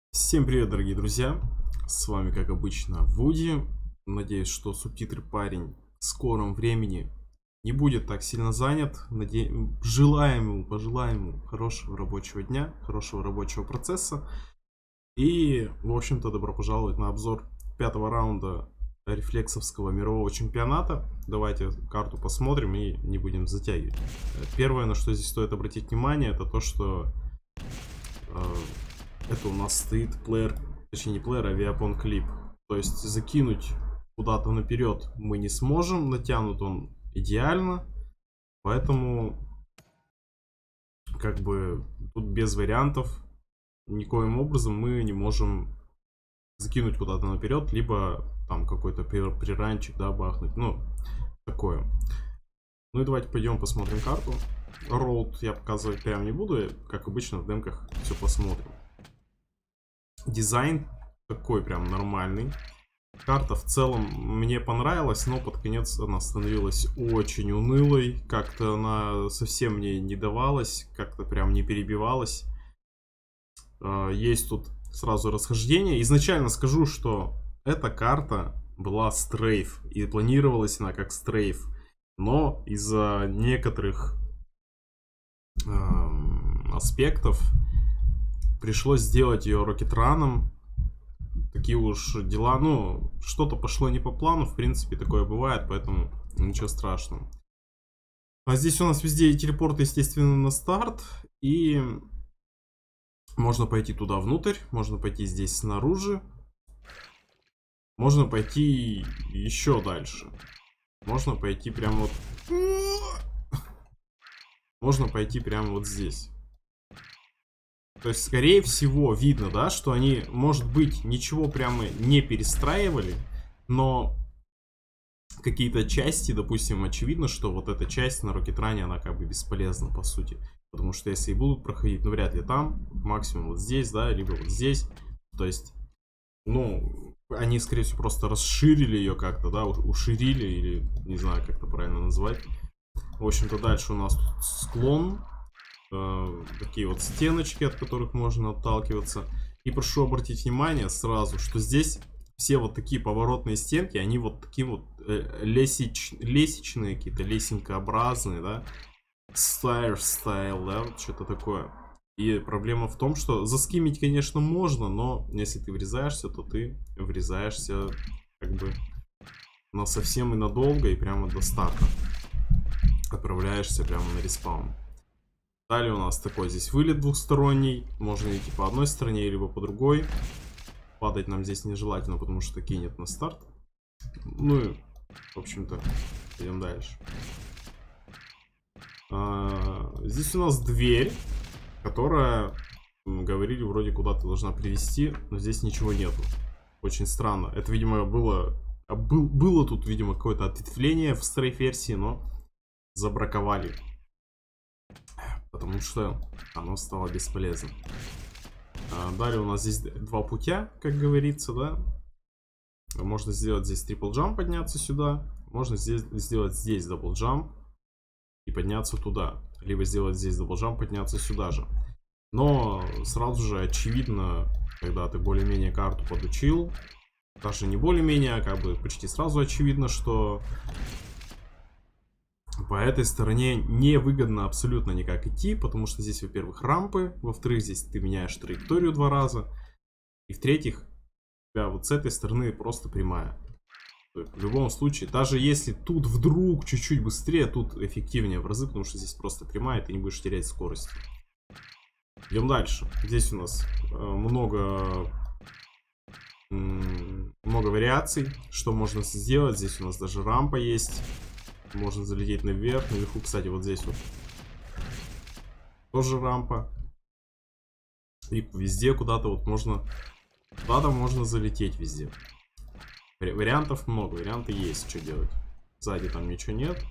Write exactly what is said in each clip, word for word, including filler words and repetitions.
Всем привет, дорогие друзья! С вами, как обычно, Вуди. Надеюсь, что субтитры парень в скором времени не будет так сильно занят. Наде... Желаем ему, пожелаем ему хорошего рабочего дня, хорошего рабочего процесса. И, в общем-то, добро пожаловать на обзор пятого раунда рефлексовского мирового чемпионата. Давайте карту посмотрим и не будем затягивать. Первое, на что здесь стоит обратить внимание, это то, что э, это у нас стоит плеер, точнее не плеер, а Виапон клип. То есть закинуть куда-то наперед мы не сможем, натянут он идеально. Поэтому как бы тут без вариантов никоим образом мы не можем закинуть куда-то наперед, либо там какой-то приранчик, да, бахнуть. Ну, такое. Ну и давайте пойдем посмотрим карту. Роуд я показывать прям не буду, как обычно в демках все посмотрим. Дизайн такой прям нормальный. Карта в целом мне понравилась, но под конец она становилась очень унылой. Как-то она совсем мне не давалась, как-то прям не перебивалась. Есть тут сразу расхождение. Изначально скажу, что эта карта была стрейф, и планировалась она как стрейф. Но из-за некоторых эм, аспектов пришлось сделать ее рокетраном. Такие уж дела, ну, что-то пошло не по плану, в принципе, такое бывает, поэтому ничего страшного. А здесь у нас везде телепорт, естественно, на старт, и можно пойти туда внутрь, можно пойти здесь снаружи, можно пойти еще дальше, можно пойти прямо вот, можно пойти прямо вот здесь. То есть, скорее всего, видно, да, что они, может быть, ничего прямо не перестраивали, но какие-то части, допустим, очевидно, что вот эта часть на Рокетране, она как бы бесполезна, по сути. Потому что если и будут проходить, ну, вряд ли там, максимум вот здесь, да, либо вот здесь. То есть, ну, они, скорее всего, просто расширили ее как-то, да, уширили, или, не знаю, как это правильно назвать. В общем-то, дальше у нас тут склон. Такие вот стеночки, от которых можно отталкиваться. И прошу обратить внимание сразу, что здесь все вот такие поворотные стенки, они вот такие вот э, лесеч... лесечные, какие-то лесенкообразные, да. Style, style, да, вот что-то такое. И проблема в том, что заскимить, конечно, можно, но если ты врезаешься, то ты врезаешься как бы на совсем и надолго, и прямо до старта. Отправляешься прямо на респаун. Далее у нас такой здесь вылет двухсторонний. Можно идти по одной стороне, либо по другой. Падать нам здесь нежелательно, потому что кинет на старт. Ну и, в общем-то, идем дальше. А, здесь у нас дверь, которая, говорили, вроде куда-то должна привести, но здесь ничего нету. Очень странно. Это, видимо, было... Был, было тут, видимо, какое-то ответвление в стрейф-версии, но забраковали. Потому что оно стало бесполезным. А, далее у нас здесь два путя, как говорится, да. Можно сделать здесь трипл джамп, подняться сюда. Можно здесь сделать здесь дабл джамп и подняться туда. Либо сделать здесь дабл джамп, подняться сюда же. Но сразу же очевидно, когда ты более-менее карту подучил, даже не более-менее, а как бы почти сразу очевидно, что по этой стороне невыгодно абсолютно никак идти, потому что здесь, во-первых, рампы, во-вторых, здесь ты меняешь траекторию два раза, и в-третьих, у тебя вот с этой стороны просто прямая. В любом случае, даже если тут вдруг чуть-чуть быстрее, тут эффективнее в разы, потому что здесь просто прямая, ты не будешь терять скорость. Идем дальше. Здесь у нас много, много вариаций, что можно сделать. Здесь у нас даже рампа есть. Можно залететь наверх. Наверху, кстати, вот здесь вот тоже рампа. И везде куда-то вот можно... Куда-то можно залететь везде. Вариантов много. Варианты есть, что делать. Сзади там ничего нет.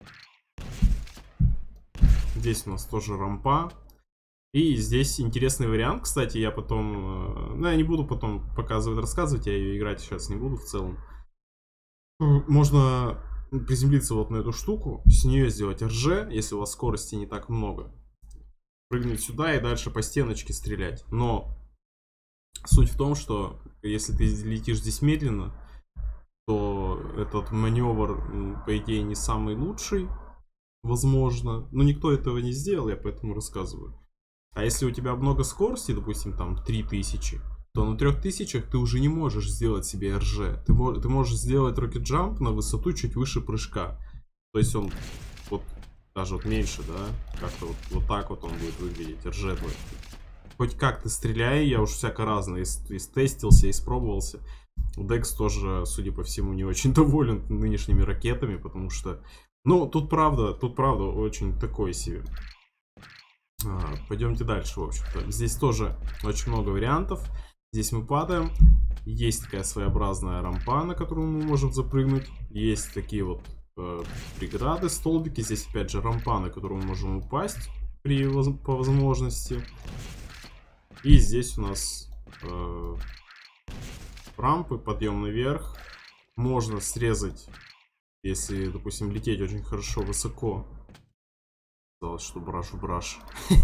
Здесь у нас тоже рампа. И здесь интересный вариант. Кстати, я потом... Ну, я не буду потом показывать, рассказывать. Я ее играть сейчас не буду в целом. Можно... приземлиться вот на эту штуку, с нее сделать эр жэ, если у вас скорости не так много. Прыгнуть сюда и дальше по стеночке стрелять. Но Суть в том, что если ты летишь здесь медленно, то этот маневр, по идее, не самый лучший, возможно. Но никто этого не сделал, я поэтому рассказываю. А если у тебя много скорости, допустим, там три тысячи, то на трёх тысячах ты уже не можешь сделать себе эр жи. Ты, мо ты можешь сделать Rocket Jump на высоту чуть выше прыжка. То есть он вот даже вот меньше, да? Как-то вот, вот так вот он будет выглядеть, эр жи будет. Хоть как ты стреляй, я уж всяко разное истестился, испробовался. Декс тоже, судя по всему, не очень доволен нынешними ракетами, потому что... Ну, тут правда, тут правда очень такой себе. А, пойдемте дальше, в общем-то. Здесь тоже очень много вариантов. Здесь мы падаем. Есть такая своеобразная рампа, на которую мы можем запрыгнуть. Есть такие вот э, преграды, столбики. Здесь опять же рампа, на которую мы можем упасть при, по возможности. И здесь у нас э, рампы, подъем наверх. Можно срезать, если, допустим, лететь очень хорошо, высоко. Казалось, что браш-браш.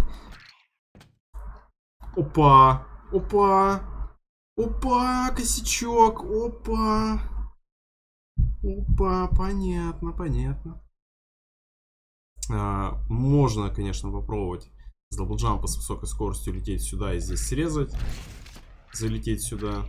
Опа! Опа! Опа! Косячок! Опа! Опа! Понятно, понятно. А, можно, конечно, попробовать с даблджампа с высокой скоростью лететь сюда и здесь срезать. Залететь сюда.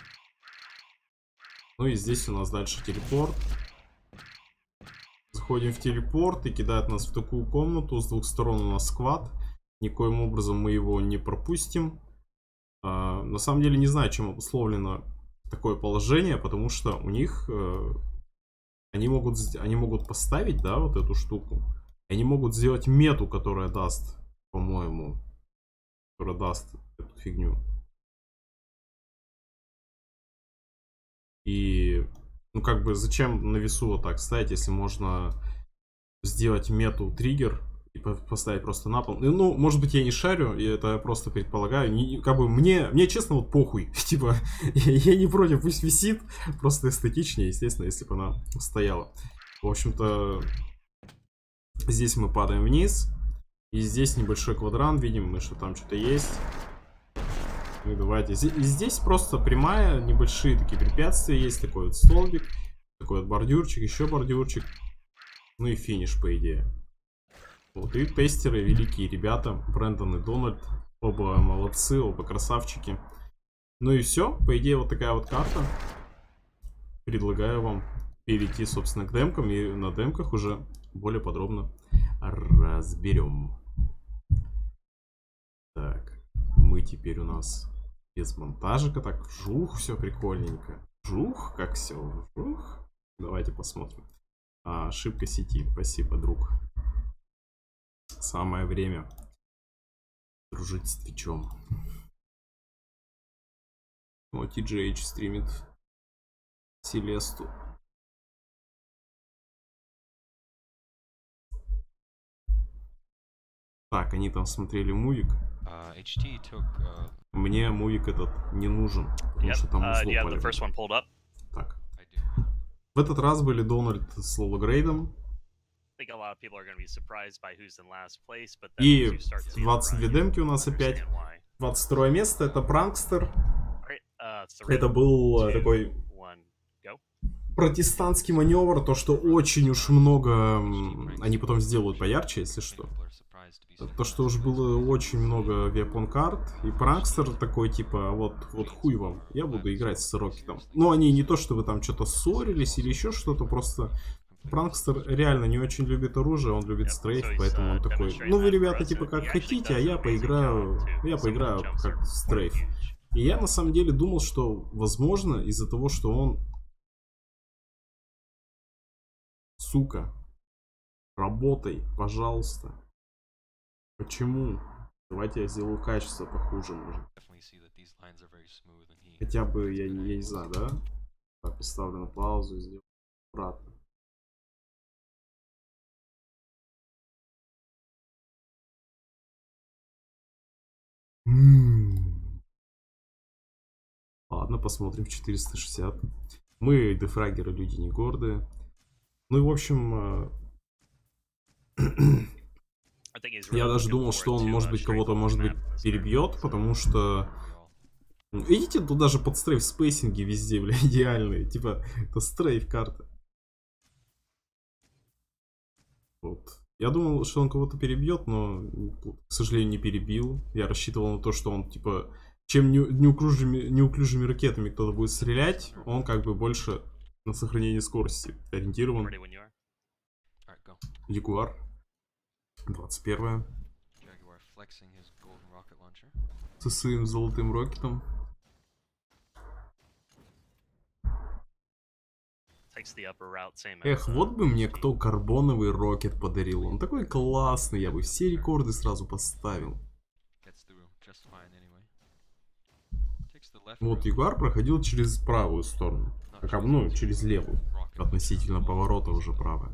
Ну и здесь у нас дальше телепорт. Заходим в телепорт и кидает нас в такую комнату. С двух сторон у нас сквад. Никоим образом мы его не пропустим. А, на самом деле не знаю, чем обусловлено такое положение, потому что у них э, они могут они могут поставить, да, вот эту штуку. И они могут сделать мету, которая даст, по-моему, которая даст эту фигню. И ну как бы зачем на весу вот так ставить, если можно сделать мету триггер и поставить просто на пол. Ну, может быть, я не шарю, и это я просто предполагаю. Не, как бы мне, мне честно, вот похуй. Типа, я, я не против, пусть висит. Просто эстетичнее, естественно, если бы она стояла. В общем-то, здесь мы падаем вниз. И здесь небольшой квадрант. Видим мы, что там что-то есть. Ну, давайте. И здесь просто прямая, небольшие такие препятствия. Есть такой вот столбик, такой вот бордюрчик, еще бордюрчик. Ну и финиш, по идее. Вот, и тестеры, великие ребята, Брэндон и Дональд, оба молодцы, оба красавчики. Ну и все, по идее, вот такая вот карта. Предлагаю вам перейти, собственно, к демкам, и на демках уже более подробно разберем. Так, мы теперь у нас без монтажика, так, вжух, все прикольненько. Вжух, как все, вжух. Давайте посмотрим. А, ошибка сети, спасибо, друг. Самое время дружить с Твичом. О, ти джей эйч стримит Селесту. Так, они там смотрели мувик. Uh, эйч ти took, uh... Мне мувик этот не нужен, потому yep. что там uh, узло yeah, Так. В этот раз были Дональд с лоу-грейдом. И двадцать две демки у нас опять. двадцать второе место, это Пранкстер. Это был такой протестантский маневр, то что очень уж много, они потом сделают поярче, если что. То, что уж было очень много вепон-карт, и Пранкстер такой, типа, вот, вот хуй вам, я буду играть с Рокетом. Но они не то, что вы там что-то ссорились или еще что-то, просто Пранкстер реально не очень любит оружие, он любит стрейф, поэтому он такой, ну вы, ребята, типа, как хотите, а я поиграю, я поиграю как стрейф. И я на самом деле думал, что, возможно, из-за того, что он, сука, работай, пожалуйста. Почему? Давайте я сделаю качество похуже, может. Хотя бы, я, я не знаю, да? Так, поставлю на паузу и сделаю обратно. М-м-м. Ладно, посмотрим в четыреста шестьдесят. Мы, дефрагеры, люди не гордые. Ну и, в общем... Я даже думал, что он, может быть, кого-то, может быть, перебьет, потому что Видите, тут даже под стрейф спейсинги везде, бля, идеальные. Типа, это стрейф карта. Вот. Я думал, что он кого-то перебьет, но, к сожалению, не перебил. Я рассчитывал на то, что он, типа, чем неуклюжими, неуклюжими ракетами кто-то будет стрелять, он как бы больше на сохранение скорости ориентирован. Ягуар. двадцать первое. Со своим золотым рокетом. Эх, вот бы мне кто карбоновый рокет подарил. Он такой классный, я бы все рекорды сразу поставил. Вот Ягуар проходил через правую сторону. Как, ну, через левую. Относительно поворота уже правая.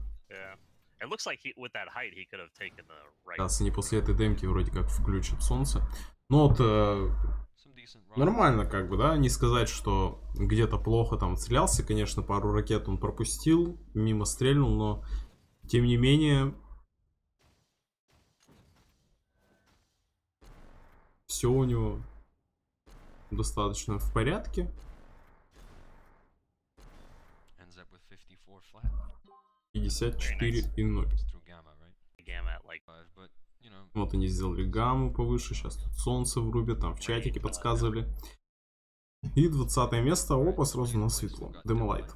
Сейчас они после этой демки вроде как включат солнце. Но вот э, нормально как бы, да, не сказать, что где-то плохо там отстрелялся. Конечно, пару ракет он пропустил, мимо стрельнул, но тем не менее все у него достаточно в порядке. пятьдесят четыре и ноль. Вот они сделали гамму повыше. Сейчас тут солнце врубят. Там в чатике подсказывали. И двадцатое место. Опа, сразу на светло. Демолайт.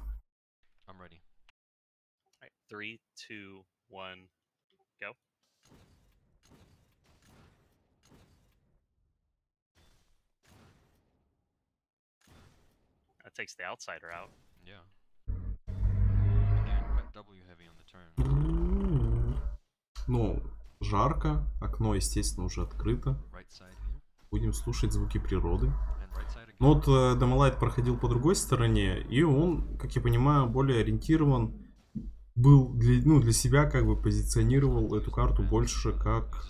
Ну, жарко, окно, естественно, уже открыто. Будем слушать звуки природы. Но вот э, Демолайт проходил по другой стороне, и он, как я понимаю, более ориентирован был для, ну, для себя, как бы позиционировал эту карту больше как...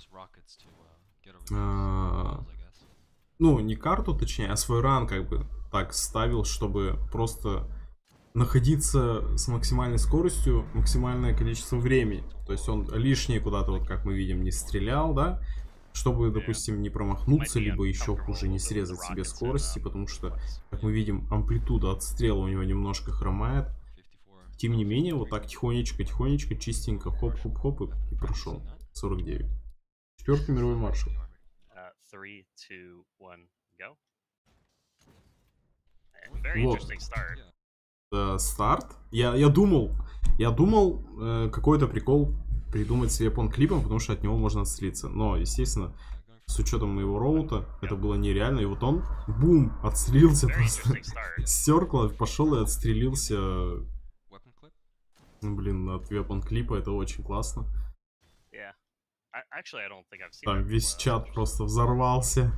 Э, ну, не карту, точнее, а свой ран, как бы, так ставил, чтобы просто находиться с максимальной скоростью максимальное количество времени. То есть он лишнее куда-то, вот как мы видим, не стрелял, да, чтобы, допустим, не промахнуться, либо еще хуже не срезать себе скорости, потому что, как мы видим, амплитуда отстрела у него немножко хромает. Тем не менее, вот так тихонечко, тихонечко, чистенько, хоп-хоп-хоп, и, и прошел. сорок девять. Четвертый мировой маршал. Вот. Э, старт. Я, я думал, я думал э, какой-то прикол придумать с Weapon клипом, потому что от него можно отстрелиться. Но, естественно, с учетом моего роута, это было нереально. И вот он, бум, отстрелился просто. Стеркла, пошел и отстрелился. Ну, блин, от Weapon клипа, это очень классно. Там весь чат просто взорвался.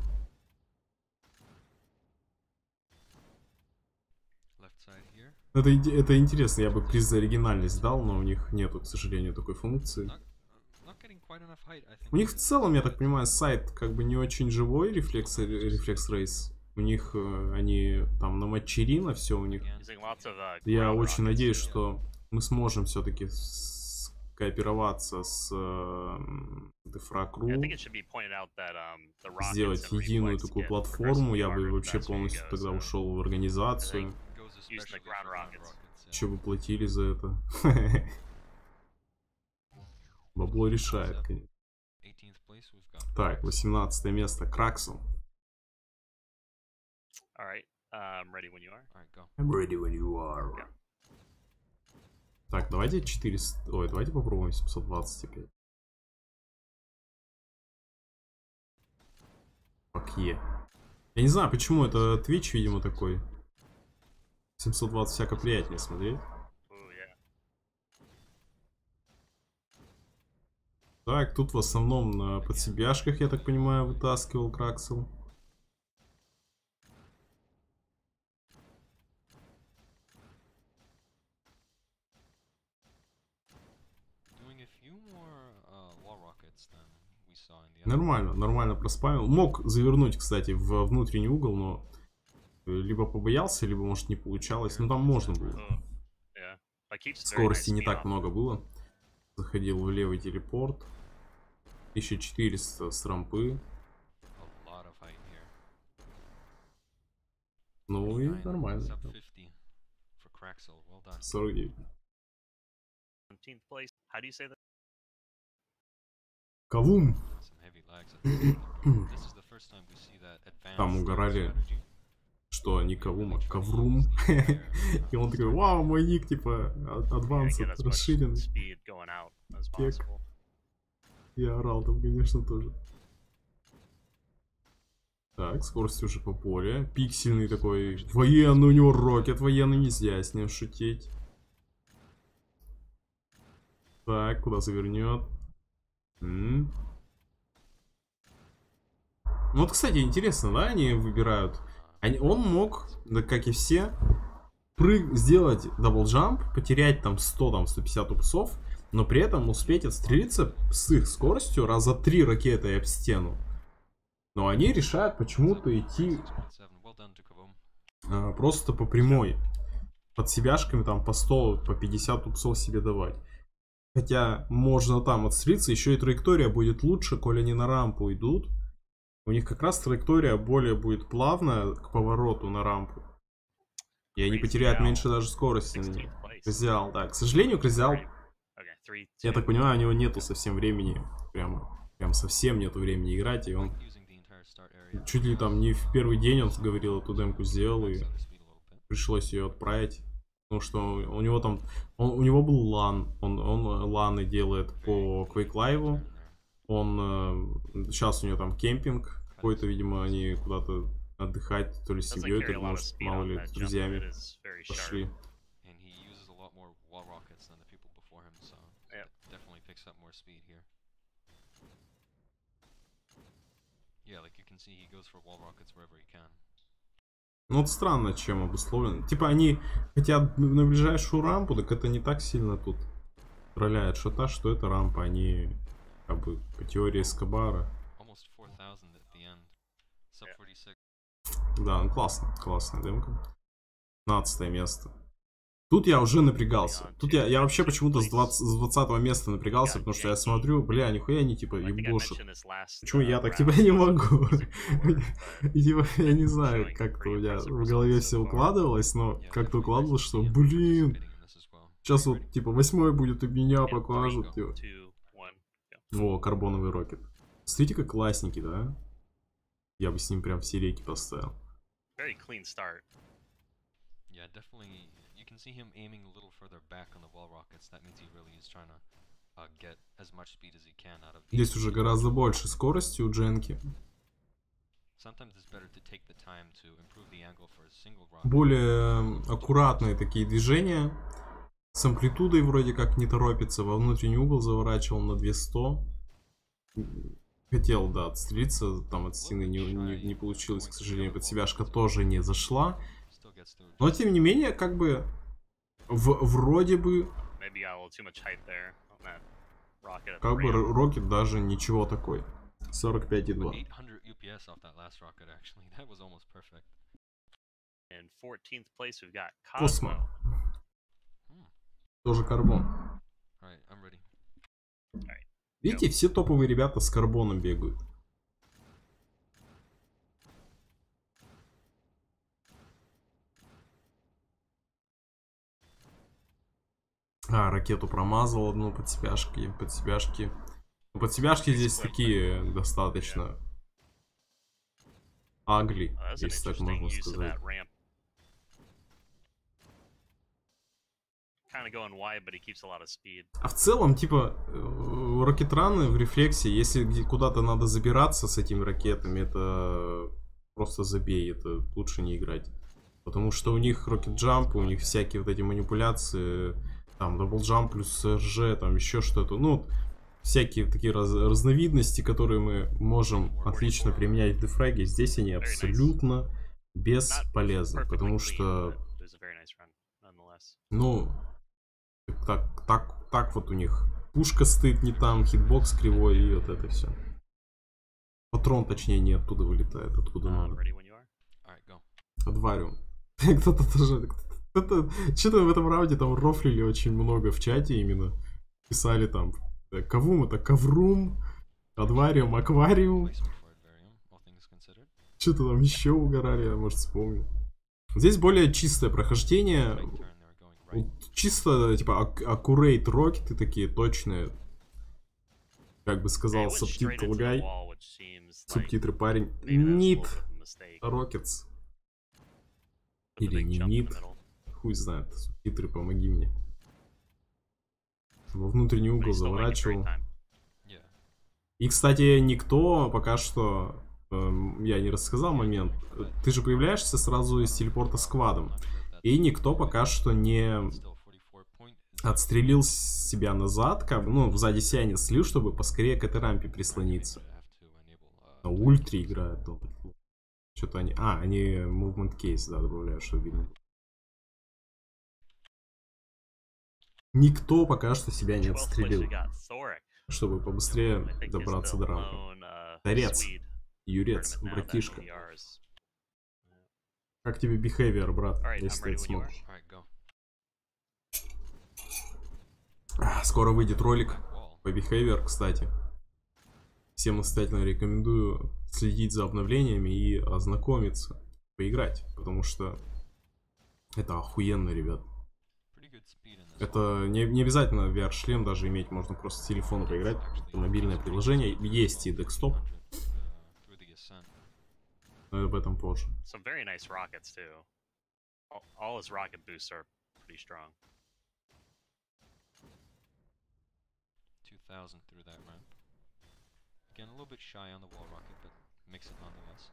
Это, это интересно, я бы приз за оригинальность дал, но у них нету, к сожалению, такой функции. У них в целом, я так понимаю, сайт как бы не очень живой, рефлекс, рефлекс рейс. У них э, они там на матчерина, все у них. Я очень надеюсь, что мы сможем все-таки кооперироваться с э, Дефраг.ру, сделать единую такую платформу. Я бы вообще полностью тогда ушел в организацию. Еще бы платили за это. Бабло решает, конечно. Так, восемнадцатое место. Краксел. I'm ready when you are. Так, давайте четыреста... Ой, давайте попробуем семьсот двадцать опять. Фак е. Я не знаю, почему это Twitch, видимо, такой. семьсот двадцать всяко приятнее смотреть. Так, тут в основном на подсебяшках, я так понимаю, вытаскивал Краксел. Нормально, нормально проспамил. Мог завернуть, кстати, в внутренний угол, но либо побоялся, либо, может, не получалось. Но там можно было. Скорости не так много было. Заходил в левый телепорт. тысяча четыреста с рампы. это нормально. Sub fifty for Craxel. Well done. сорок девять. seventeenth place. How do you say that? Кавум. Some heavy lags. at the start. This is the first time we see that advanced Там угорали, strategy. что не Кавум, а Каврум. И он такой, вау, мой ник, типа, Yeah, адванс get as much расширен. speed going out as Кек. possible. Я орал там, конечно, тоже. Так, скорость уже по полю. Пиксельный такой. Военный у него рокет. Военный, нельзя с ним шутить. Так, куда завернет? М. Ну вот, кстати, интересно, да, они выбирают. Они, он мог, да, как и все, прыг, сделать даблджамп, потерять там сто, там, сто пятьдесят упсов, но при этом успеть отстрелиться с их скоростью раза три ракеты об стену. Но они решают почему-то идти Well done to Kavum. а, просто по прямой. Под себяшками там по сто, по пятьдесят упсов себе давать. Хотя можно там отстрелиться, еще и траектория будет лучше, коли они на рампу идут. У них как раз траектория более будет плавная к повороту на рампу. И они потеряют меньше даже скорости на ней. Крызиал, да. К сожалению, Крызиал, Okay, three, я two. так понимаю, у него нету совсем времени. Прямо, прям совсем нету времени играть. И он Using the entire start area. чуть ли там не в первый день он говорил, эту демку сделал. И So the speed a little bit. пришлось ее отправить. Потому что у него там, он, у него был лан, он, он ланы делает по Quake Live, он, э, сейчас у него там кемпинг какой-то, видимо, они куда-то отдыхать, то ли с Doesn't семьей, carry то a ли, lot of может, speed мало on ли, that с jump. друзьями It is very sharp. пошли. And he uses a lot more wall rockets than the people before him, so Yep. definitely picks up more speed here. Yeah, like you can see, he goes for wall rockets wherever he can. Ну вот странно, чем обусловлено. Типа они хотят на ближайшую рампу, так это не так сильно тут роляет шота, что это рампа, они как бы по теории Эскобара. Almost four thousand at the end. Sub Yeah. forty-six. Да, ну классно, классная демка. пятнадцатое место. Тут я уже напрягался. Тут я, я вообще почему-то с, двадцать, с двадцатого места напрягался, потому что я смотрю, бля, нихуя они типа I think I ебошат. mentioned this last, Почему uh, я так round. типа не могу? It was a good word, И типа я не showing знаю, как-то у pretty меня impressive в голове results все so far. укладывалось, но Yeah, как-то definitely укладывалось, nice to что, see him блин, participating in this as well. сейчас Ready? вот типа восьмой будет у меня, Yeah, покажут. three, Типа. two, one, go. О, карбоновый рокет. Смотрите, как классненький, да? Я бы с ним прям все реки поставил. Very clean start. Yeah, definitely. You can see him aiming a little further back on the wall rockets. That means he really is trying to uh, get as much speed as he can out of the. Здесь уже гораздо больше скорости у Дженки. Sometimes it's better to take the time to improve the angle for a single rocket. Более аккуратные такие движения. С амплитудой вроде как не торопится. Во внутренний угол заворачивал на двести. Хотел, да, отстрелиться. Там от стены не, не, не получилось, к сожалению. Под себяшка тоже не зашла. Still gets to Но adjust. тем не менее, как бы в, вроде бы, Maybe got a little too much height there on that rocket at the как бы ramp. рокет даже ничего такой. сорок пять и But два. eight hundred U P S off that last rocket, actually. That was almost perfect. In fourteenth place, we've got Космо. Cosmo. Hmm. Тоже карбон. Alright, I'm ready. Видите, все топовые ребята с карбоном бегают. А, ракету промазал одну под себяшки, под себяшки. Ну, под себяшки здесь такие достаточно агли, Oh, that's an если так interesting можно use of сказать. that ramp. Kind of going wide, but he keeps a lot of speed. А в целом, типа, э, ракетраны в рефлексе, если где- куда-то надо забираться с этими ракетами, это просто забей, это лучше не играть. Потому что у них рокет-джамп, у них всякие вот эти манипуляции, там, даблджамп плюс эр джи, там еще что-то, ну, всякие такие раз- разновидности, которые мы можем отлично применять в дефраге, здесь они абсолютно бесполезны, Perfectly потому clean, что, but it was a very nice run, nonetheless. ну, так, так, так вот у них пушка стоит не там, хитбокс кривой и вот это все. Патрон, точнее, не оттуда вылетает, откуда Uh, надо. ready when you are. Alright, go. Адвариум. Кто-то тоже... Кто-то... Что-то в этом раунде там рофлили очень много в чате именно. Писали там, э, Кавум это Каврум, Адвариум, Аквариум. Placement for Advarium, all things considered. Что-то там еще угорали, я, может, вспомню. Здесь более чистое прохождение. Right turn, they were going right. Вот чисто, типа, аккурейт рокеты такие точные. Как бы Yeah, сказал it went straight субтитл into the гай. wall, which seems like Субтитры парень. maybe that was a Нит little bit of a mistake. Рокетс. With the Или big не jump in нит. the middle. Хуй знает. Субтитры, помоги мне. Во внутренний But угол he's still making great заворачивал. time. Yeah. И, кстати, никто пока что... эм, я не рассказал момент. Ты же появляешься сразу из телепорта с квадом. И никто пока что не Still forty-four point. отстрелил себя назад, как бы, ну, сзади себя не слил, чтобы поскорее к этой рампе прислониться. На ультре играют. Что-то они... А, они movement case, да, добавляют, что видно. Никто пока что себя не twelfth place отстрелил, we got Thoric. чтобы побыстрее I think he's добраться the до рампы. lone, uh, Торец, Swede Юрец, tournament now that братишка. V R is- Как тебе behavior, брат, Alright, если I'm ты ready это when you смотришь? Alright, go. А, Скоро выйдет ролик Wall. по behavior, кстати. Всем настоятельно рекомендую следить за обновлениями и ознакомиться, поиграть, потому что это охуенно, ребят. Pretty good speed in this Это one. не, не обязательно ви ар-шлем даже иметь, можно просто с телефона поиграть. Это мобильное приложение, есть и декстоп, Through the ascent. но об этом позже. Some very nice rockets too. All, all his rocket boosts are pretty strong. two thousand through that ramp. Again, a little bit shy on the wall rocket, but makes it nonetheless.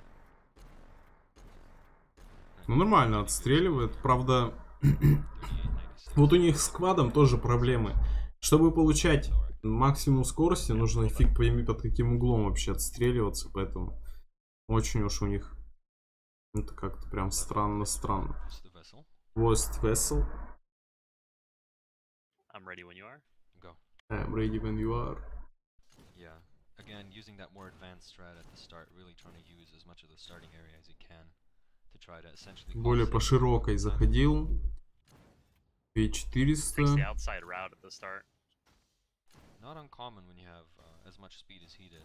Ну нормально отстреливает, правда, вот у них с квадом тоже проблемы. Чтобы получать максимум скорости, нужно фиг пойми под каким углом вообще отстреливаться, поэтому очень уж у них это как-то прям странно-странно. It's the vessel. Lost Vessel. I'm ready when you are. Go. I'm ready when you are. Yeah. Again, using that more advanced strat at the start, really trying to use as much of the starting area as you can to try to essentially. Более по широкой заходил. две Takes the четыреста. outside route at the start. Not uncommon when you have uh, as much speed as he did.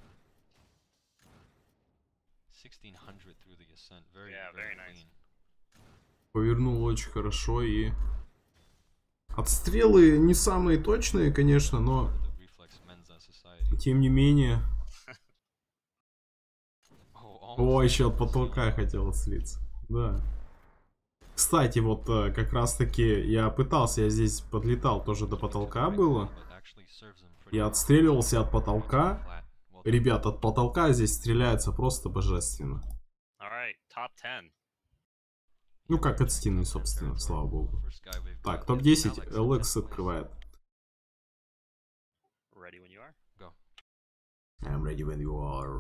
sixteen hundred through the ascent. Very, Yeah, very, very nice. clean. Повернул очень хорошо и... Отстрелы не самые точные, конечно, но For the reflex Mensa society. тем не менее... Oh, О, almost еще от made it. потолка хотел отслиться. Да. Кстати, вот э, как раз таки я пытался, я здесь подлетал, тоже до потолка было. But actually serves him pretty Я well. отстреливался от потолка. Flat. Well, Ребят, от потолка здесь стреляется просто божественно. All right, top ten. Ну, как от стены, собственно, слава богу. Так, топ десять эл экс открывает. Ready when you are. Go. I'm ready when you are.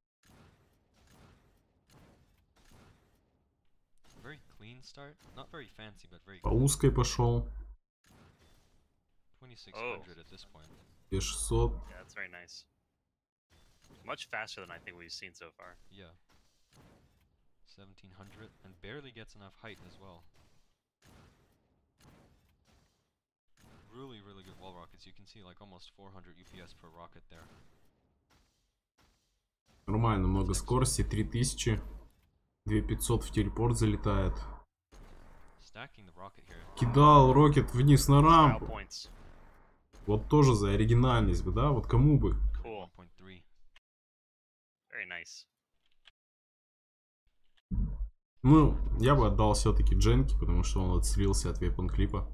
Very clean start. Not very fancy, but very По clean. узкой пошел. twenty-six hundred at this point. две шестьсот. Yeah, that's very nice. Much faster than I think we've seen so far. Yeah. seventeen hundred and barely gets enough height as well. Really, really good wall rockets. You can see like almost four hundred U P S per rocket there. Нормально, много скорости. три тысячи. две пятьсот в телепорт залетает. Stacking the rocket here. Кидал рокет вниз на Style рампу. points. Вот тоже за оригинальность бы, да? Вот кому бы. Cool. one point three. Very nice. Ну, я бы отдал все-таки Дженки, потому что он отслился от вепон клипа.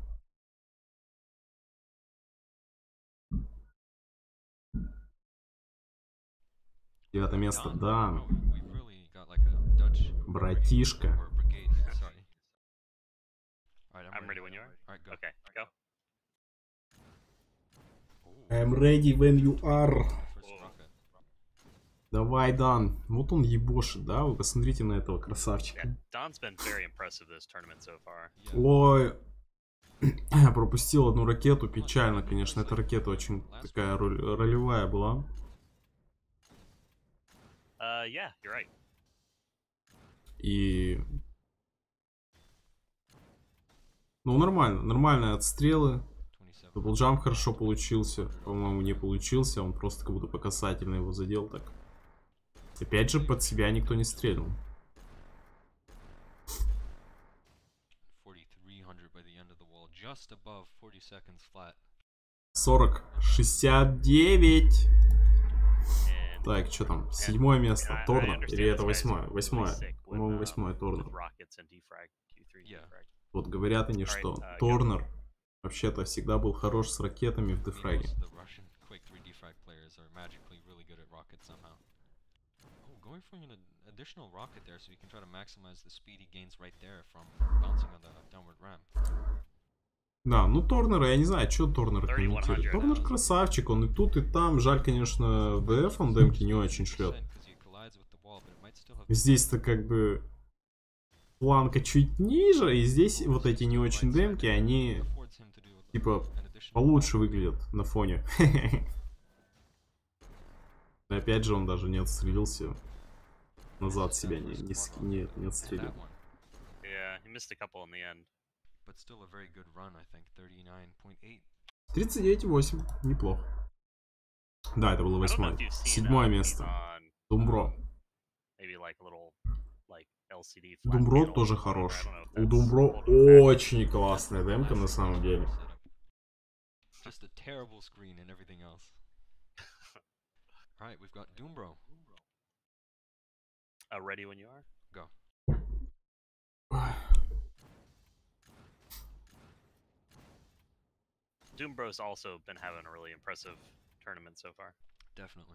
Девятое место, Done. да. Oh, we've really got like a Dutch Братишка. or brigade. Sorry. Alright, I'm ready when you are. Alright, go. Okay, go. Ooh, I'm ready when you are. first rocket. Давай, Дан. Вот он ебошит, да? Вы посмотрите на этого красавчика. Yeah, Don's been very impressive this tournament so far. Yeah. Ой. Пропустил одну ракету. Печально, конечно. Эта ракета очень такая роль- ролевая была. Uh, yeah, you're right. И... Ну, нормально. Нормальные отстрелы. twenty-seven. Даблджамп хорошо получился. По-моему, не получился. Он просто как будто по касательно его задел так. Опять же, под себя никто не стрельнул. hundred by the end of the wall, just above forty seconds flat. сорок, шестьдесят девять. And Так, что там? Седьмое место. I- I Торнер. understand Или это this guy's восьмое? really Восьмое. sick with, По-моему, uh, восьмое with Торнер. rockets and defrag, Q three Yeah. defrag. Вот говорят они, что Alright, uh, Торнер вообще-то всегда был хорош с ракетами в I mean, дефраге. most of the Russian Quake three defrag players are magically really good at rockets somehow. Oh, going for an ad- additional rocket there, so you can try to maximize the speed he gains right there from bouncing on the downward ramp. Да, ну Торнера, я не знаю, что Торнер комментирует. thirty-one hundred. Торнер красавчик, он и тут, и там. Жаль, конечно, ди эф он демки не очень шлет. Because he collides with the wall, but it might still have Здесь-то как бы планка чуть ниже, и здесь вот эти не очень демки, они affords him to do a- типа an additional получше выглядят на фоне. И опять же он даже не отстрелился. Назад себя не, не, ски- не, не and отстрелил. that one. Yeah, he missed a couple in the end. But still a very good run, I think. thirty-nine point eight. тридцать девять восемь, неплохо. Да, это было I don't know восьмое. if you've seen, Седьмое uh, these место. on Думбро. maybe like little like L C D flat Думбро panel тоже or whatever. хорош. I don't know if У that's Думбро old or bad. очень классная демка на самом деле. Just a terrible screen and everything else. Alright, we've got Doombro. Uh, ready when you are. Go. Doombro's also been having a really impressive tournament so far. Definitely.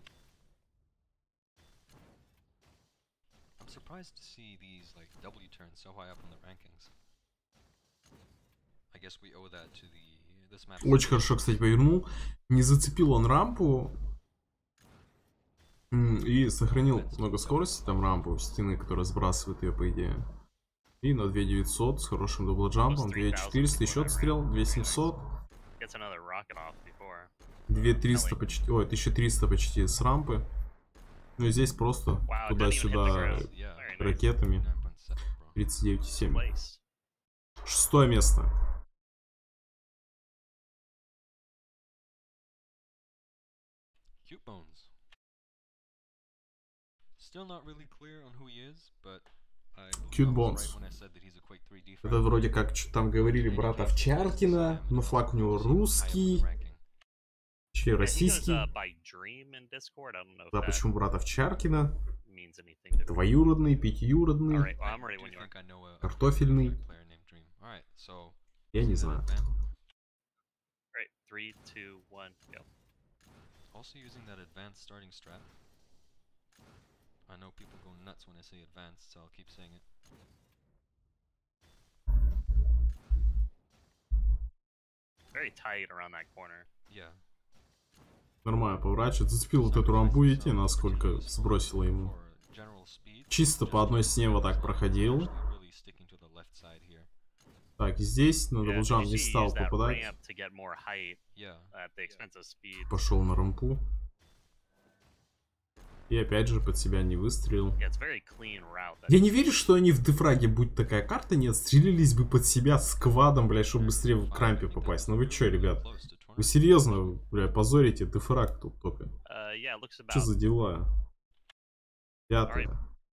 I'm surprised to see these like W turns so high up in the rankings. I guess we owe that to the this map. Очень хорошо, кстати, повернул. Не зацепил он рампу. М, И сохранил много скорости, там рампу стены, которая сбрасывает ее, по идее. И на две девятьсот с хорошим даблджампом, две четыреста, еще отстрел, две семьсот, Gets another rocket off before. две триста почти, ой, тысяча триста почти с рампы. Ну и здесь просто Wow, it doesn't even hit the туда-сюда ground. Yeah. Very nice. ракетами. nine point seven, bro. тридцать девять семь. Place. Шестое место. Cute Bones. Still not really clear on who he is, but I believe Cute I was Bones. right when I said that he's a Quake three defrag. Это вроде как что там говорили брат Овчаркина, но флаг у него русский, че Yeah, he goes, российский. uh, by Dream in Discord. I don't know if Да, that почему брат Овчаркина? means anything to me. Двоюродный, пятиюродный, Alright, well, I'm ready when you are. картофельный. Alright, so Я не using that знаю. advan- Alright, three, two, one, go. Also using that advanced starting strat. I know people go nuts when I say advanced, so I'll keep saying it. Very tight around that corner. Yeah. Нормально поворачивает. Зацепил вот эту рампу, видите, насколько сбросило ему. For general speed, Чисто по одной стене вот так проходил. actually really sticking to the left side here. Так, здесь на Yeah, даблджамп you не see he стал used that попадать. ramp to get more height Yeah. at the expense of speed. Пошел на рампу. И опять же под себя не выстрелил. Yeah, it's very clean route. that Я he не верю, что они в дефраге, будь такая карта, не отстрелились бы под себя с квадом, блядь, чтобы быстрее в крампе попасть. Ну вы чё, ребят? Вы серьезно, бля, позорите дефраг тут только. Uh, yeah, it looks Что about. за дела? Пятое.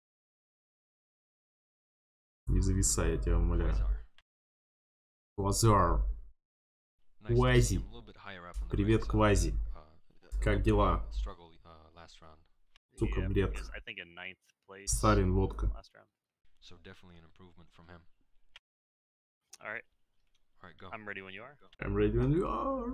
Не зависай, я тебя умоляю. Квазар. Квази. Привет, Квази. Как дела? Сука, Yeah, бред. he was, I think, in ninth place Сталин, водка. last round. So definitely an improvement from him. Alright, Alright, go. I'm ready when you are. I'm ready when you are.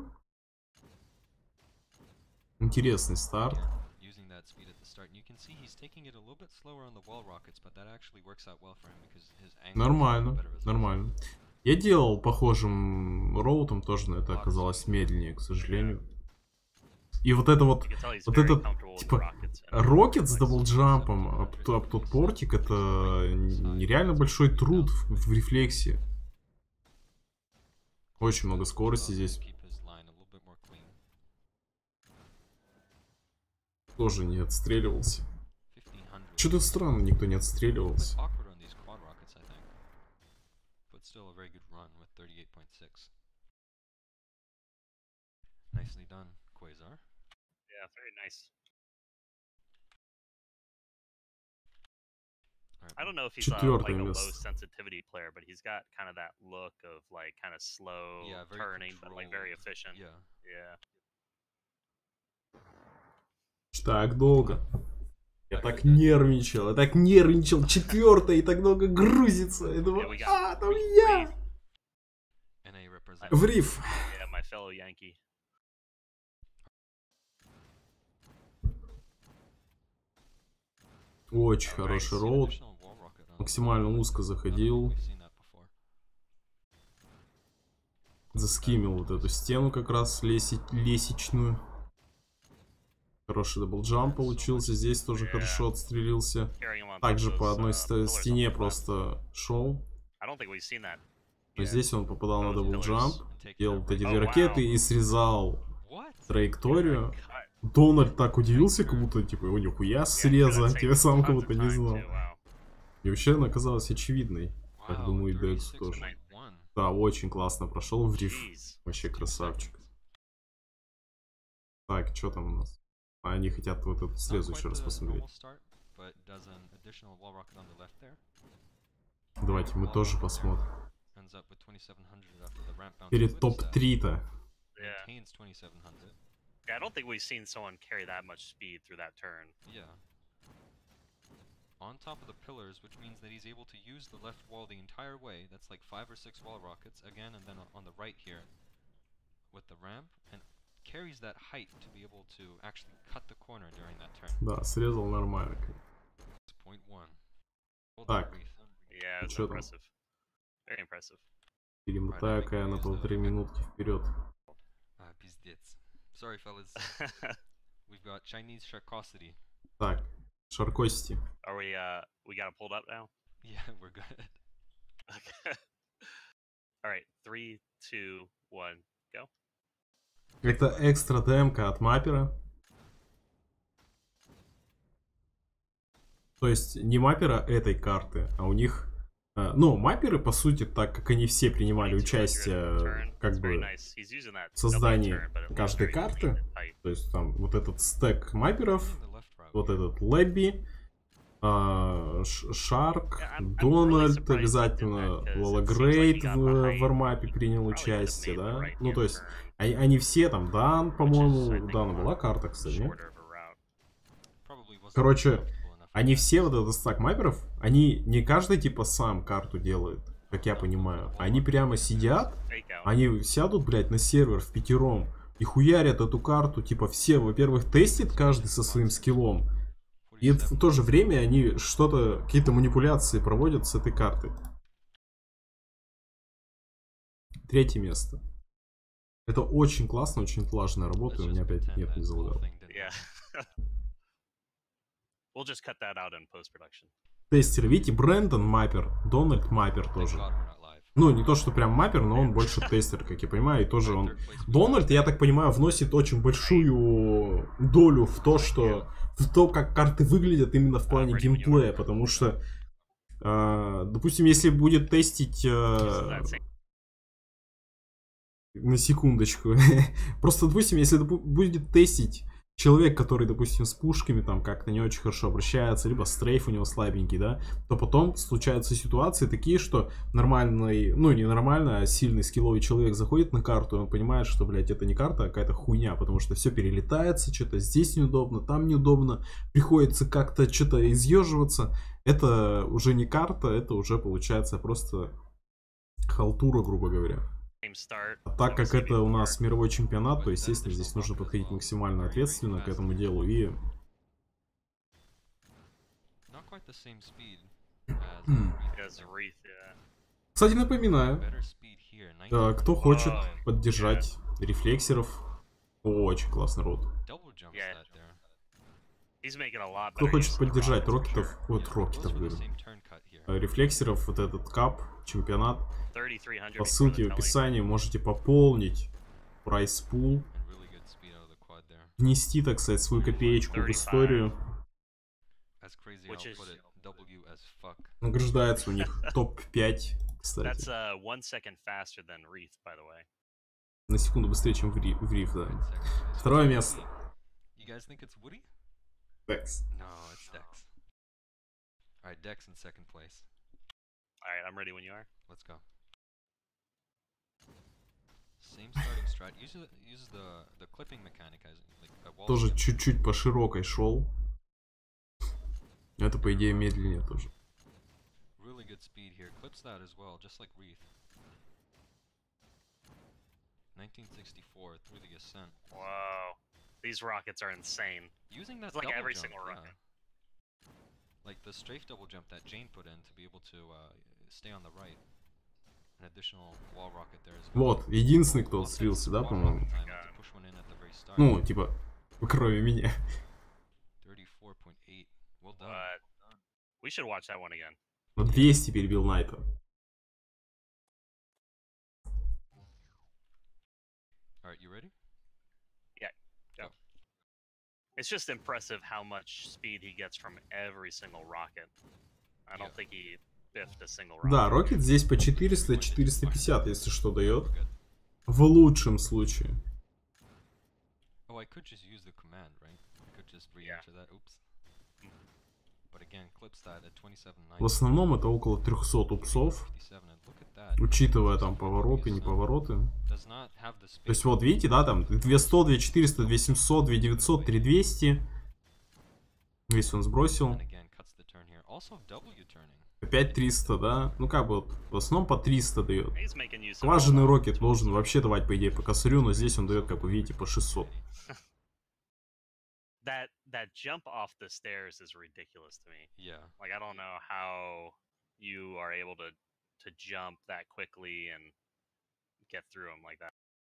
Интересный старт. Using that speed at the start, and you can see he's taking it a little bit slower on the wall rockets, but that actually works out well for him because his angle is Нормально, better as well. нормально. Я делал похожим роутом тоже, но это оказалось медленнее, к сожалению. И вот это вот, You can tell he's вот very этот, comfortable with типа, rockets and- рокет с даблджампом об, т- об тот портик, это нереально большой труд в, в рефлексе. Очень много скорости здесь. Keep his line a little bit more clean. Тоже не отстреливался. fifteen hundred. Что-то странно, никто не отстреливался. Awkward on these quad rockets, I think. But still a very good run with thirty-eight point six. Nicely done, Quasar. Yeah, very nice. Alright, I don't know if he's uh, like Четвертое a low место. sensitivity player, but but he's got kind of that look of like kind of slow Yeah, very turning, but like very controlled. efficient. Yeah. Yeah. Так долго. Я I так heard that. нервничал, я так нервничал. Четвертая и так долго грузится. Я Yeah, думаю, we got а, там Reef- я. Reef. N A represent. В риф. Yeah, my fellow Yankee. Очень Alright, хороший Seen роут. additional wall rocket on- Максимально узко I don't think заходил. we've seen that before. Заскимил вот эту стену как раз леси- лесечную. Хороший даблджамп получился. Здесь тоже Yeah. хорошо отстрелился. Carrying him on top Также of по those, одной uh, ст- pillars on стене the left. просто шел. I don't think we've seen that. Но yet. здесь он попадал на Those даблджамп. pillars. And take Делал that вот эти right. две Oh, ракеты wow. и срезал What? траекторию. Cut. Дональд так удивился, как будто, типа, его нихуя Yeah, среза, that's я taking сам как tons будто of не time, знал. too, wow. И вообще она оказалась очевидной. Так Wow, думаю, и thirty-six Декс тоже. point one. Да, очень классно прошел в риф. Jeez. Вообще Two красавчик. seconds. Так, что там у нас? А, они хотят вот эту Not срезу quite еще раз the посмотреть. normal start, but does an additional wall rocket on the left there. Давайте мы тоже посмотрим. Ends up with twenty-seven hundred after the ramp bounce Перед with топ staff. три-то. Yeah. Maintains twenty-seven hundred. Yeah, I don't think we've seen someone carry that much speed through that turn. Yeah. On top of the pillars, which means that he's able to use the left wall the entire way. That's like five or six wall rockets again, and then on the right here with the ramp, and carries that height to be able to actually cut the corner during that turn. Да, срезал нормально. Point one. Well Так. done, Reef. Yeah, it's Чё там? impressive. Very impressive. Перемотаю-ка я на полторы минутки вперед. Ah, пиздец. Sorry, fellas. We've got Chinese Sharkosity. Так, Шаркости. Are we, uh, we got it pulled up now? Yeah, we're good. Okay. Alright, three, two, one, go. Это экстра демка от маппера. То есть не маппера этой карты, а у них... э, Ну, мапперы, по сути, так как они все принимали участие как бы в создании каждой карты, то есть там вот этот стек мапперов, In the left route вот here. этот Лэбби, а, Ш- Шарк, Дональд, обязательно Лолагрейд в вармапе принял участие, да? Ну, то есть, они, они все там, Дан, по-моему, у Дана была карта, кстати, нет? Probably wasn't Короче, comfortable enough. Они все, вот этот стак мапперов, они не каждый, типа, сам карту делает, как я понимаю. Они прямо сидят, они сядут, блядь, на сервер в пятером и хуярят эту карту, типа, все, во-первых, тестит каждый со своим скиллом, и в то же время они что-то, какие-то манипуляции проводят с этой картой. Третье место. Это очень классно, очень отлаженная работа, и у меня опять нет, не залагал. Yeah. We'll just cut that out in post-production. Тестер, видите, Брэндон маппер, Дональд маппер тоже. Ну, не то, что прям маппер, но он больше тестер, как я понимаю, и тоже он... Дональд, я так понимаю, вносит очень большую долю в то, что... В то, как карты выглядят именно в плане геймплея, потому что... э, допустим, если будет тестить... э, на секундочку. Просто, допустим, если допу- будет тестить человек, который, допустим, с пушками там как-то не очень хорошо обращается, либо стрейф у него слабенький, да, то потом случаются ситуации такие, что нормальный, ну не нормально, а сильный скилловый человек заходит на карту, и он понимает, что, блядь, это не карта, а какая-то хуйня, потому что все перелетается, что-то здесь неудобно, там неудобно, приходится как-то что-то изъеживаться. Это уже не карта, это уже получается просто халтура, грубо говоря. А так как это у нас мировой чемпионат, то, естественно, здесь нужно подходить максимально ответственно к этому делу и... Not quite the same speed as As Reef, yeah. Кстати, напоминаю, better speed here. э, кто хочет Ой, поддержать рефлексеров, очень классный рот. Double jumps Yeah. that there. He's making a lot Кто better хочет use of the поддержать rockets, for рокетов, sure. вот Yeah, рокетов, those were the говорю, same turn cut here. э, рефлексеров, вот этот кап, чемпионат, thirty-three hundred по before ссылке the в telly. описании можете пополнить прайс пул, And really good speed out of the quad there. внести, так сказать, свою копеечку в историю. As crazy, Which I'll is- put it. W as fuck. Награждается у них топ пять, That's кстати. uh, one second faster than Reef, by the way. На секунду быстрее, чем в Риф, в Риф, да. Second place. Второе место. You guys think it's Woody? Dex. No, it's Dex. Alright, Dex in second place. Alright, I'm ready when you are. Let's go. Same starting strat. Uses uses the the clipping mechanic as like a wall. Тоже skip. чуть-чуть по широкой шел. Это, по идее, медленнее тоже. Really good speed here. Clips that as well, just like Wreath. nineteen sixty-four through the ascent. Whoa. These rockets are insane. Using that It's like double every jump, single yeah. rocket. Like the strafe double jump that Jane put in to be able to uh, stay on the right. An additional wall rocket there as well. Вот, единственный, кто I'll take слился, да, wall по-моему? rocket time to push one in at the very start. Ну, типа, кроме меня. thirty-four point eight. Well done. But we should watch that one again. На двести перебил Найта. Alright, you ready? It's just impressive how much speed he gets from every single rocket. I don't Yeah. think he biffed a single rocket. Да, Рокет здесь по четыреста четыреста пятьдесят, если что, дает. Good. В лучшем случае. Oh, I could just use the command, right? I could just re-enter that. Oops. But again, clips that at twenty-seven В ninety. основном это около трехсот упсов, fifty-seven, and look at that. учитывая там повороты, не повороты. Does not have the То есть space. вот видите, да, там две сто, две четыреста, две семьсот, две девятьсот, три двести. Весь он сбросил. And again, cuts the turn here. Also W turning. Опять триста, да? Ну как бы вот, в основном по триста дает. He's making use of Скважинный all the- Рокет должен вообще давать, по идее, по косарю, но здесь он дает, как вы видите, по шестьсот. That that jump off the stairs is ridiculous to me. Yeah. Like I don't know how you are able to to jump that quickly and get through them like that.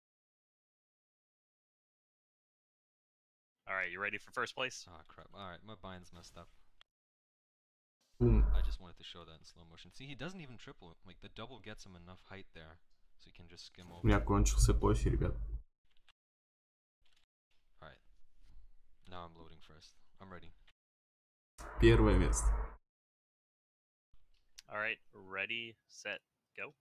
All right, you ready for first place? Oh crap. Alright, my bind's messed up. Бум. I just wanted to show that in slow motion. See, he doesn't even triple. Like, the double gets him enough height there. So he can just skim У over. меня кончился кофе, ребят. Alright. Now I'm loading first. I'm ready. Первое место. All right, ready, set, go.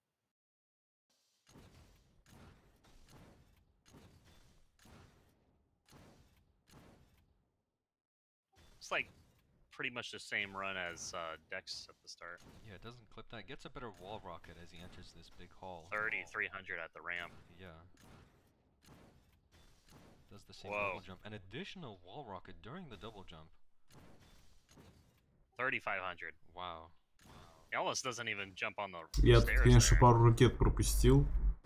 It's like pretty much the same run as uh, Dex at the start. Yeah, it doesn't clip that. Gets a better wall rocket as he enters this big hall. thirty-three hundred at the ramp. Yeah. Does the same Whoa. double jump. An additional wall rocket during the double jump. thirty-five hundred. Wow. He almost doesn't even jump on the Я тут, stairs конечно, there. пару ракет пропустил.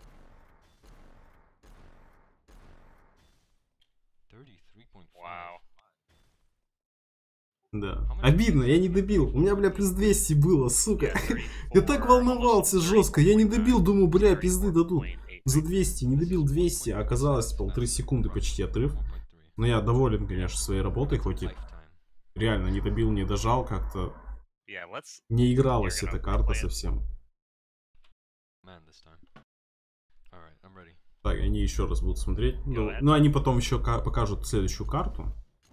thirty-three point five. Wow. Да. Обидно, я не добил. У меня, бля, плюс двести было, сука. Я так волновался жестко. Я не добил, думаю, бля, пизды дадут. За двести, не добил двести, а оказалось полторы секунды почти отрыв. Но я доволен, конечно, своей работой, хоть и реально не добил, не дожал, как-то Yeah, let's. не игралась эта карта совсем. Man, this time. Alright, I'm ready. Так, они еще раз будут смотреть. Ну, ну, они потом еще ка- покажут следующую карту.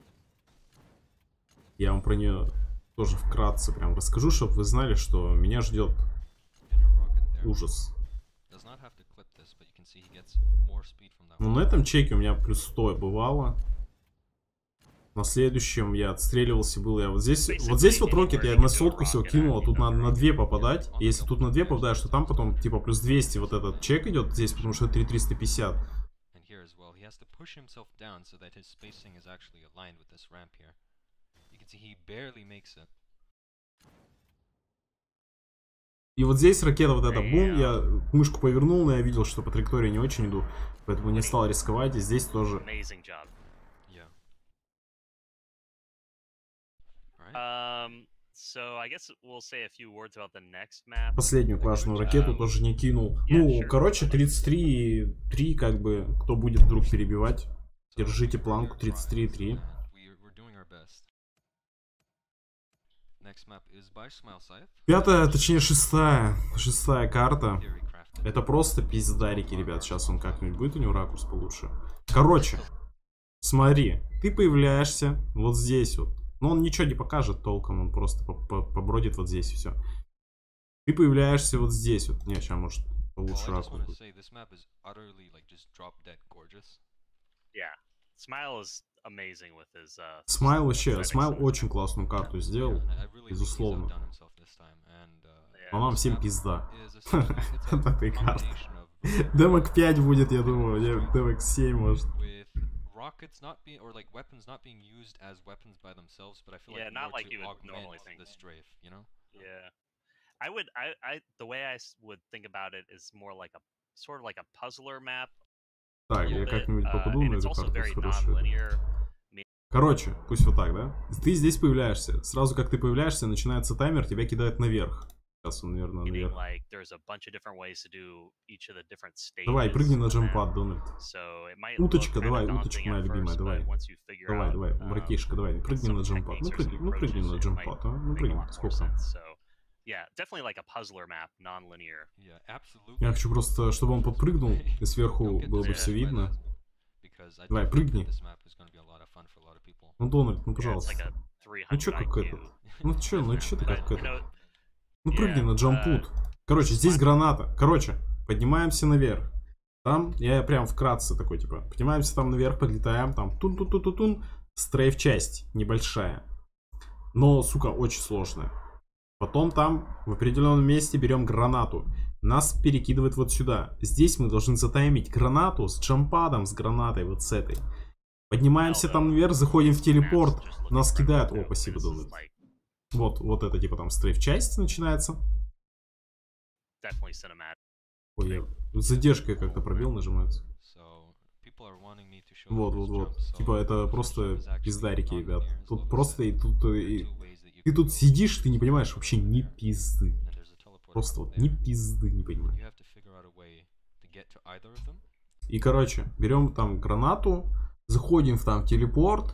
Я вам про нее тоже вкратце прям расскажу, чтобы вы знали, что меня ждет Inner rocket there. ужас. Does not have to clip this, but you can see he gets more speed from that Ну, wall. на этом чеке у меня плюс сто бывало. На следующем я отстреливался, был я вот здесь. Вот здесь вот рокет я на сотку всего кинул, а тут надо на две попадать. И если тут на две попадаешь, то там потом типа плюс двести вот этот чек идет здесь, потому что три триста пятьдесят. And here as well, he has to push himself down so that his spacing is actually aligned with this ramp here. You can see he barely makes it. И вот здесь ракета вот эта, бум, я мышку повернул, но я видел, что по траектории не очень иду, поэтому не стал рисковать, и здесь тоже. Amazing job. Yeah. Alright. Um, so I guess we'll say a few words about the next map. Последнюю кважную ракету тоже не кинул. Ну, короче, тридцать три три, как бы, кто будет вдруг перебивать, держите планку тридцать три три. We, we're doing our best. Next map is by Smile Scythe. Пятая, точнее шестая, шестая карта. Theory crafted. Это просто пиздарики, ребят. Сейчас он как-нибудь будет, у него ракурс получше. Короче, смотри, ты появляешься вот здесь вот. Но он ничего не покажет толком, он просто по- по- побродит вот здесь и все. Ты появляешься вот здесь вот. Не, сейчас может Well, получше I just ракурс want to будет. say this map is utterly like just drop dead gorgeous. Yeah, Smile is amazing with his, uh, Смайл setting вообще, Смайл sense. очень классную карту сделал, And I really think he's безусловно. outdone himself this time, and, uh, Yeah. Но нам this всем map пизда. is essentially- it's a От этой карты. combination of Демок пять будет, я думаю, не, Демок семь может. with rockets not being, or like weapons not being used as weapons by themselves, but I feel Yeah, like not more like to you would augment normally think. the strafe, you know? Yeah. I would, I, I, the way I s- would think about it is more like a, sort of like a puzzler map. a Так, little я bit, как-нибудь uh, попаду and на it's эту also карту, very хорошо. non-linear. Короче, пусть вот так, да? Ты здесь появляешься. Сразу как ты появляешься, начинается таймер, тебя кидает наверх. Сейчас он, наверное, Meaning, наверх. like, there's a bunch of different ways to do each of the different stages. Давай, прыгни на of the map. джампад, Дональд. So it might look Уточка, kinda давай, daunting уточка at моя любимая, first, давай. but once you figure Давай, out, давай, um, братишка, давай, прыгни some на джампад. Ну, techniques or прыгни, some ну, прыгни approaches, на it might джампад, а? Ну, make a прыгни, lot more сколько? sense. So, yeah, definitely like a puzzler map, non-linear. Yeah, absolutely. Я хочу просто, чтобы он подпрыгнул, и сверху Don't get было бы discouraged все by видно. this, because I Давай, do think прыгни. that this map is gonna be a lot of fun for a lot of people. Ну, Дональд, ну, Yeah, it's пожалуйста. like a Ну, чё three hundred как I Q. этот? Ну, чё, ну, чё ты But, как you этот? know, Ну, прыгни yeah, на джампут. Короче, здесь граната. Короче, поднимаемся наверх. Там, я прям вкратце такой, типа, поднимаемся там наверх, подлетаем, там, тун-тун-тун-тун-тун, стрейф-часть небольшая. Но, сука, очень сложная. Потом там, в определенном месте, берем гранату. Нас перекидывает вот сюда. Здесь мы должны затаймить гранату с джампадом, с гранатой, вот с этой. Поднимаемся там наверх, заходим в телепорт, нас кидают. О, спасибо, Дональд. Вот, вот это, типа, там, стрейф-часть начинается. Definitely cinematic. Ой, я с задержкой как-то пробел нажимается. So, people are wanting me to show Вот, this вот, вот. jump, so Типа это this просто jump is actually пиздарики, ребят. non-linear, as Тут Logan просто said. и тут There are и... two ways that you Ты can тут go. сидишь, ты не понимаешь вообще ни пизды. And there's a teleporter Просто over вот ни there. пизды не понимаешь. You have to figure out a way to get to either of them. И, короче, берем там гранату, заходим в там телепорт.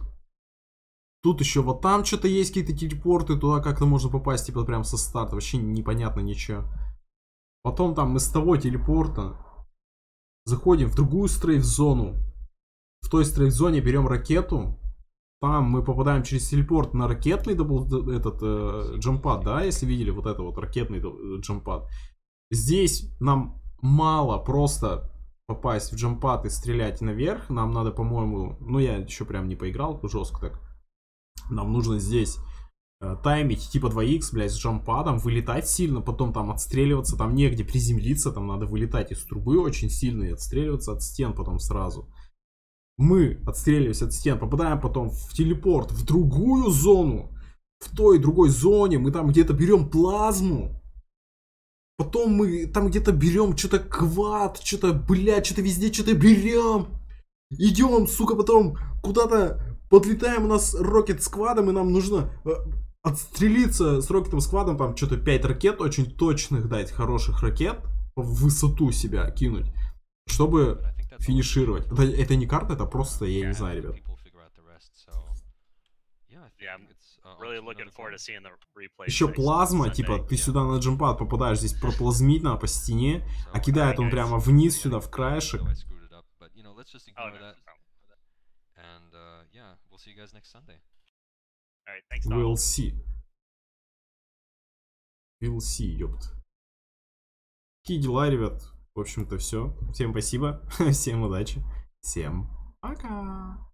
Тут еще вот там что-то есть, какие-то телепорты, туда как-то можно попасть, типа прям со старта, вообще непонятно ничего. Потом там мы с того телепорта заходим в другую стрейф-зону. В той стрейф-зоне берем ракету. Там мы попадаем через телепорт на ракетный дабл, этот э, джампад, да, если видели вот это вот ракетный дабл- джампад. Здесь нам мало просто попасть в джампад и стрелять наверх. Нам надо, по-моему, ну я еще прям не поиграл жестко так. Нам нужно здесь э, таймить типа два икс, блядь, с джампадом, вылетать сильно, потом там отстреливаться, там негде приземлиться, там надо вылетать из трубы очень сильно и отстреливаться от стен потом сразу. Мы отстреливаемся от стен, попадаем потом в телепорт, в другую зону. В той другой зоне мы там где-то берем плазму. Потом мы там где-то берем что-то квад, что-то, блядь, что-то везде что-то берем. Идем, сука, потом куда-то подлетаем, у нас рокет с квадом, и нам нужно э, отстрелиться с рокетом с квадом, там что-то пять ракет, очень точных дать, хороших ракет, в высоту себя кинуть, чтобы But I think that's all финишировать. Это, это не карта, это просто, я не Yeah, знаю, let ребят. people figure out the rest, so, yeah, I Yeah, think it's, uh, on Really to looking another forward to goal. seeing the replay. Еще next плазма, Sunday. типа, ты yeah. сюда на джампад попадаешь, здесь проплазмить надо по стене, So, а кидает он Alright, прямо guys. вниз сюда, в I краешек. know I screwed it up, but, you know, let's just Oh, ignore no, that, no problem. and, uh, yeah, we'll see you guys next Sunday. All right, thanks, Donald. We'll see. We'll see, ёпт. Какие дела, ребят? В общем-то, все. Всем спасибо, всем удачи, всем пока.